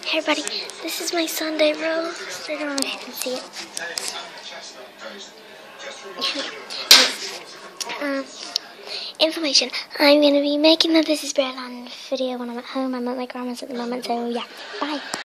Hey everybody, this is my Sunday roast. I don't know if you can see it. Information. I'm going to be making the This Is Bearland video when I'm at home. I'm at my grandma's at the moment, so yeah. Bye.